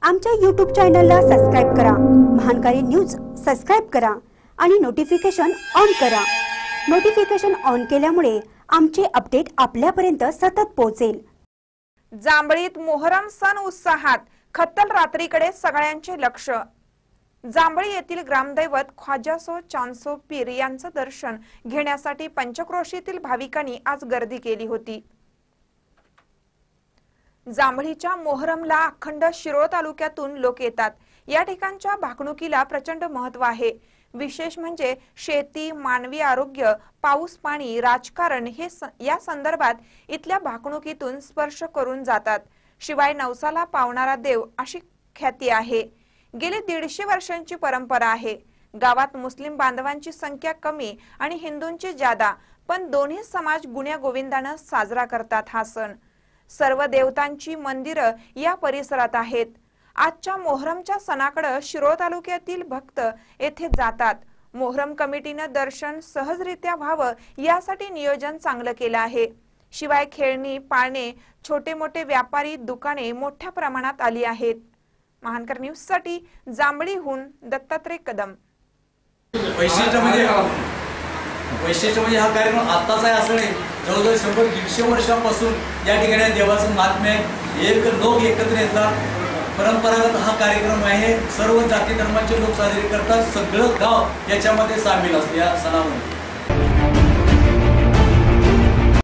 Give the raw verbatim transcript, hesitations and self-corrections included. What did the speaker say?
आमच्या यूट्यूब चॅनलला सबस्क्राइब करा, महानकारी न्यूज सबस्क्राइब करा आणि नोटिफिकेशन ऑन करा। नोटिफिकेशन ऑन केल्यामुळे आमचे अपडेट आपल्यापर्यंत सतत पोहोचेल। जांभळीत मोहरम सण उत्साहात, खत्तल रात्रीकडे सगळ्यांचे लक्ष। जांभळी येथील ग्रामदैवत ख्वाजासो चांदसो पीर यांचं दर्शन घेण्यासाठी पंचक्रोशीतील भाविकांनी आज गर्दी केली होती। जांभळीच्या मोहरमला अखंड शिरोळ तालुक्यातून लोक येतात। या ठिकाणच्या भाकणुकीला प्रचंड महत्त्व आहे। विशेष म्हणजे शेती, मानवी आरोग्य, पाऊस पाणी, राजकारण हे या संदर्भात इथल्या भाकणुकीतून स्पर्श करून जातात। शिवाय नवसाला पावणारा देव अशी ख्याती आहे। गेली दीडशे वर्षांची परंपरा आहे। गावात मुस्लिम बांधवांची संख्या कमी आणि हिंदूंची जादा, पण दोन्ही समाज गुण्या गोविंदाने साजरा करतात हा सण। सर्व देवतांची मंदिरं या परिसरात आहेत। आजच्या मोहरमच्या सणाकडे शिरोळ तालुक्यातील भक्त येथे जातात। मोहरम कमिटीने दर्शन सहजरित्या व्हावं यासाठी नियोजन चांगलं केलं आहे। शिवाय खेळणी, पाळणे, छोटे मोठे व्यापारी दुकाने मोठ्या प्रमाणात आली आहेत। महानकर न्यूज साठी जांभळीहून दत्तात्रय कदम। वैशिष्ट्य म्हणजे वैशिष्ट्य म्हणजे हा कार्यक्रम आत्ताच आहे असं नाही, जवळजवळ शंभर दीडशे वर्षांपासून या ठिकाणी देवाचं महात्म्य आहे। एक लोक एकत्र येतात, परंपरागत हा कार्यक्रम आहे। सर्व जाती धर्माचे लोक साजरे करतात, सगळं गाव याच्यामध्ये सामील असते या सणामध्ये।